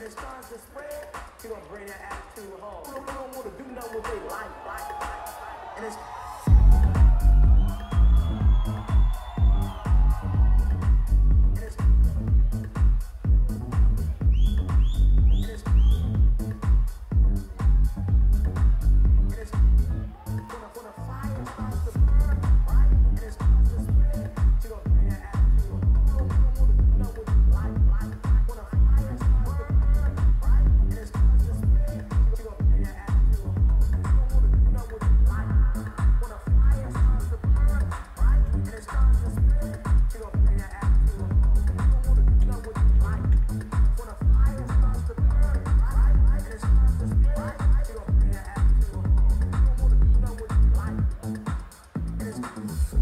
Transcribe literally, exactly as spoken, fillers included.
and it starts to spread, you're gonna bring that attitude home. We don't, we don't want to do nothing with their life, like, and it's. It's